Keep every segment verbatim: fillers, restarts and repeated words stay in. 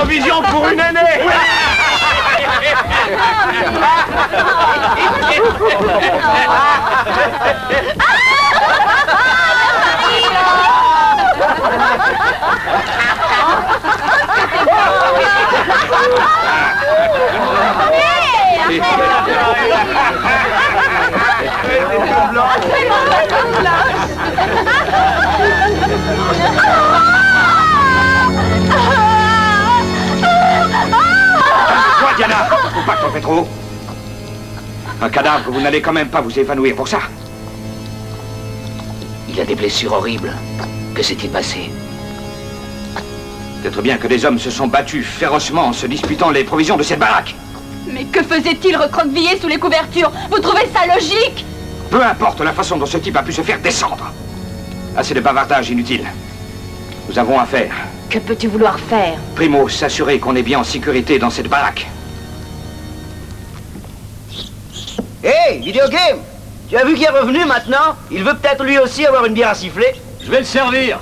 provisions pour une année. Toi, Diana, faut pas que t'en fais trop. Un cadavre, vous n'allez quand même pas vous évanouir pour ça. Il a des blessures horribles. Que s'est-il passé? Peut-être bien que des hommes se sont battus férocement en se disputant les provisions de cette baraque. Mais que faisait-il recroquevillé sous les couvertures? Vous trouvez ça logique? Peu importe la façon dont ce type a pu se faire descendre. Assez de bavardage inutile. Nous avons affaire. Que peux-tu vouloir faire? Primo, s'assurer qu'on est bien en sécurité dans cette baraque. Hey, Videogame! Tu as vu qu'il est revenu maintenant? Il veut peut-être lui aussi avoir une bière à siffler. Je vais le servir.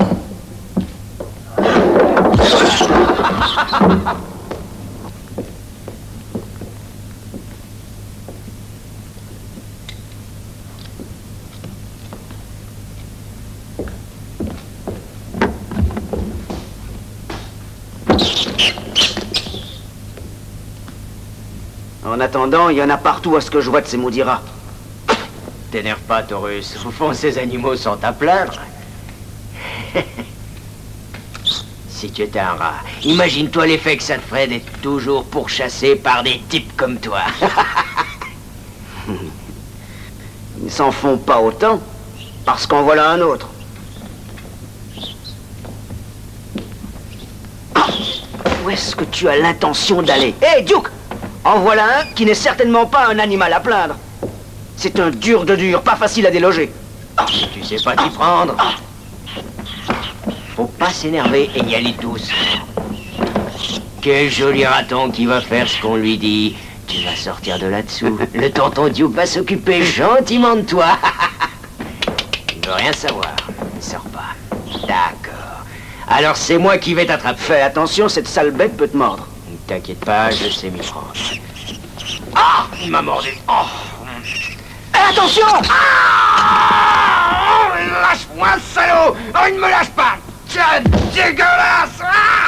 En attendant, il y en a partout à ce que je vois de ces maudits rats. T'énerve pas, Taurus. Au fond, ces animaux sont à plaindre. Si tu étais un rat, imagine-toi l'effet que ça te ferait d'être toujours pourchassé par des types comme toi. Ils s'en font pas autant, parce qu'en voilà un autre. Où est-ce que tu as l'intention d'aller? Hé, hey, Duke! En voilà un qui n'est certainement pas un animal à plaindre. C'est un dur de dur, pas facile à déloger. Tu sais pas t'y prendre. Faut pas s'énerver et y aller tous. Quel joli raton qui va faire ce qu'on lui dit. Tu vas sortir de là-dessous. Le tonton Duke va s'occuper gentiment de toi. Il veut rien savoir. Il sort pas. D'accord. Alors c'est moi qui vais t'attraper. Fais attention, cette sale bête peut te mordre. T'inquiète pas, je sais m'y prendre. Ah! Il m'a mordu. Oh! Hey, attention! Ah! Oh, lâche-moi, salaud! Oh, il ne me lâche pas! Tiens, dégueulasse! Ah!